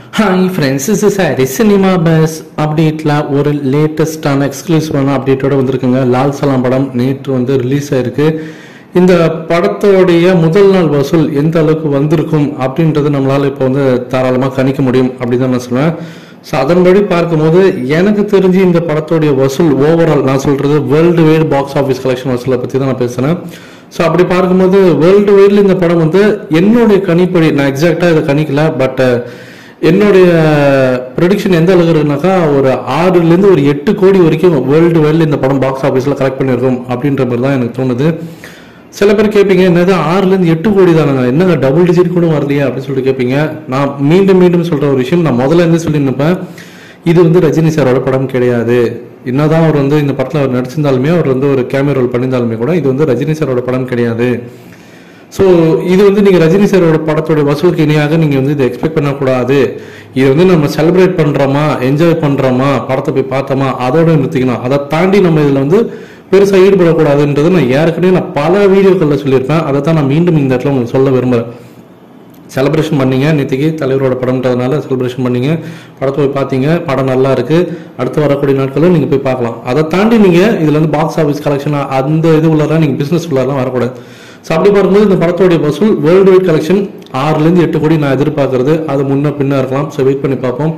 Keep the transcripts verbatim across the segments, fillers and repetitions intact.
Hi friends, is is Hari cinema buzz அப்டேட்டில் ஒரு லேட்டஸ்டான எக்ஸ்க்ளூசிவான அப்டேட்டோட வந்திருக்குங்க. லால் சலாம் படம் நேற்று வந்து ரிலீஸ் ஆயிருக்கு. இந்த படத்தோடைய முதல் நாள் வசூல் எந்த அளவுக்கு வந்திருக்கும் அப்படின்றது நம்மளால இப்போ வந்து தாராளமாக கணிக்க முடியும் அப்படின்னு தான் நான் சொல்லுவேன். ஸோ அதன்படி பார்க்கும்போது எனக்கு தெரிஞ்சு இந்த படத்தோடைய வசூல் ஓவரால், நான் சொல்றது world wide box office collection வசூலை பற்றி தான் நான் பேசுகிறேன். ஸோ அப்படி பார்க்கும்போது வேர்ல்டு வைடில் இந்த படம் வந்து என்னுடைய கணிப்படி, நான் எக்ஸாக்டாக இதை கணிக்கல, பட் என்னுடைய ப்ரெடிக்ஷன் எந்த அளவுக்கு இருக்குனாக்கா ஒரு ஆறுலேருந்து ஒரு எட்டு கோடி வரைக்கும் வேர்ல்டு வைடில் இந்த படம் பாக்ஸ் ஆஃபீஸில் கலெக்ட் பண்ணியிருக்கோம் அப்படின்ற மாதிரி தான் எனக்கு தோணுது. சில பேர் கேட்பீங்க, என்னது ஆறுலேருந்து எட்டு கோடி தானுங்க, என்னங்க டபுள் டிஜிட் கூட வரலையா அப்படின்னு சொல்லிட்டு கேட்பீங்க. நான் மீண்டும் மீண்டும் சொல்கிற ஒரு விஷயம், நான் முதல்ல இருந்து சொல்லி நிற்பேன், இது வந்து ரஜினி சாரோட படம் கிடையாது. என்னதான் அவர் வந்து இந்த படத்தில் அவர் நடிச்சிருந்தாலுமே, அவர் வந்து ஒரு கேமியோ ரோல் பண்ணியிருந்தாலுமே கூட இது வந்து ரஜினி சாரோட படம் கிடையாது. ஸோ இது வந்து நீங்கள் ரஜினி சாரோட படத்தோட வசூலுக்கு இணையாக நீங்கள் வந்து இதை எக்ஸ்பெக்ட் பண்ணக்கூடாது. இது வந்து நம்ம செலிப்ரேட் பண்ணுறோமா, என்ஜாய் பண்ணுறோமா, படத்தை போய் பார்த்தோமா, அதோட நிறுத்திக்கணும். அதை தாண்டி நம்ம இதில் வந்து பெருசாக ஈடுபடக்கூடாதுன்றது நான் ஏற்கனவே நான் பல வீடியோக்களில் சொல்லியிருப்பேன். அதை தான் நான் மீண்டும் இந்த இடத்துல உங்களுக்கு சொல்ல விரும்புகிறேன். செலிப்ரேஷன் பண்ணீங்க, நேற்றுக்கு தலைவரோட படம்ன்றதுனால செலிப்ரேஷன் பண்ணீங்க, படத்தை போய் பார்த்தீங்க, படம் நல்லா இருக்குது, அடுத்து வரக்கூடிய நாட்களில் நீங்கள் போய் பார்க்கலாம். அதை தாண்டி நீங்கள் இதில் வந்து பாக்ஸ் ஆஃபீஸ் கலெக்ஷன் அந்த இது உள்ளதான் நீங்கள் பிஸ்னஸ் உள்ளலாம் வரக்கூடாது. ஸோ அப்படி பார்க்கும்போது இந்த படத்தோடைய வசூல் வேர்ல்டு வைட் கலெக்ஷன் ஆறுலேருந்து எட்டு கோடி நான் எதிர்பார்க்கறது. அது முன்ன பின்னா இருக்கலாம். ஸோ வெயிட் பண்ணி பார்ப்போம்.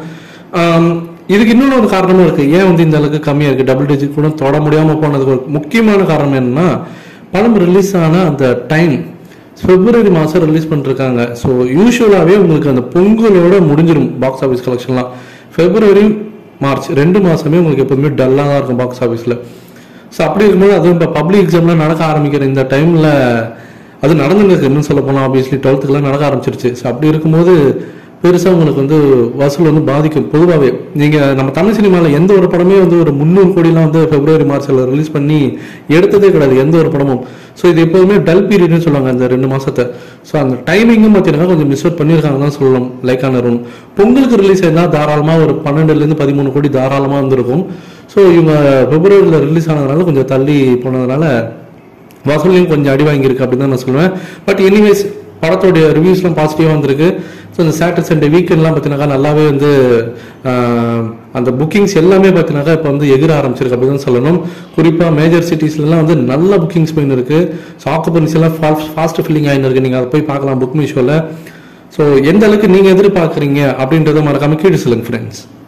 இதுக்கு இன்னொன்று ஒரு காரணமும் இருக்குது. ஏன் வந்து இந்த அளவுக்கு கம்மியாக இருக்குது, டபுள் டிஜிட் கூட தொட முடியாமல் போனதுக்கு ஒரு முக்கியமான காரணம் என்னன்னா, படம் ரிலீஸ் ஆன அந்த டைம் பிப்ரவரி மாதம் ரிலீஸ் பண்ணிருக்காங்க. ஸோ யூஸ்வலாகவே உங்களுக்கு அந்த பொங்கலோட முடிஞ்சிடும் பாக்ஸ் ஆஃபீஸ் கலெக்ஷன்லாம். பிப்ரவரி மார்ச் ரெண்டு மாதமே உங்களுக்கு எப்போதுமே டல்லாக தான் இருக்கும் பாக்ஸ் ஆஃபீஸில். ஸோ அப்படி இருக்கும்போது அதுவும் இப்போ பப்ளிக் எக்ஸாம்லாம் நடக்க ஆரம்பிக்கிற இந்த டைமில் அது நடந்துருக்கு. இன்னும் சொல்ல போனால் ஆப்வியஸ்லி டுவெல்த்துக்குலாம் நடக்க ஆரம்பிச்சிருச்சு. ஸோ அப்படி இருக்கும்போது பெருசாக உங்களுக்கு வந்து வசூல் வந்து பாதிக்கும். பொதுவாகவே நீங்கள் நம்ம தமிழ் சினிமாவில் எந்த ஒரு படமே வந்து ஒரு முந்நூறு கோடிலாம் வந்து பிப்ரவரி மார்ச்சில் ரிலீஸ் பண்ணி எடுத்ததே கிடையாது, எந்த ஒரு படமும். ஸோ இது எப்போதுமே டல் பீரியட்னு சொல்லுவாங்க அந்த ரெண்டு மாதத்தை. ஸோ அந்த டைமிங்கும் பார்த்தீங்கன்னா கொஞ்சம் மிஸ் அவுட் பண்ணியிருக்காங்க தான் சொல்லணும். லைக்கான ரூம் பொங்கலுக்கு ரிலீஸ் ஆயிருந்தால் தாராளமாக ஒரு பன்னெண்டுலேருந்து பதிமூணு கோடி தாராளமாக வந்துருக்கும். ஸோ இவங்க பிப்ரவரியில் ரிலீஸ் ஆனதுனால கொஞ்சம் தள்ளி போனதுனால வசூலையும் கொஞ்சம் அடி வாங்கியிருக்கு அப்படின்னு தான் நான் சொல்லுவேன். பட் எனிவேஸ் படத்தோடைய ரிவ்யூஸ்லாம் பாசிட்டிவாக வந்திருக்கு. ஸோ இந்த சாட்டர்டே சண்டே வீக்கெண்ட்லாம் பார்த்தீங்கன்னாக்கா நல்லாவே வந்து அந்த புக்கிங்ஸ் எல்லாமே பார்த்தீங்கன்னாக்கா இப்போ வந்து எகிர ஆரம்பிச்சிருக்கு அப்படின்னு தான் சொல்லணும். குறிப்பாக மேஜர் சிட்டிஸ்லாம் வந்து நல்ல புக்கிங்ஸ் போயின்னு இருக்கு. ஸோ ஆக்குபன்சி எல்லாம் ஃபாஸ்ட் ஃபில்லிங் ஆகின்னு இருக்கு. நீங்கள் அதை போய் பார்க்கலாம் புக் மீ ஷோவில். ஸோ எந்த அளவுக்கு நீங்கள் எதிர்பார்க்குறீங்க அப்படின்றத மறக்காம கீழே சொல்லுங்க ஃப்ரெண்ட்ஸ்.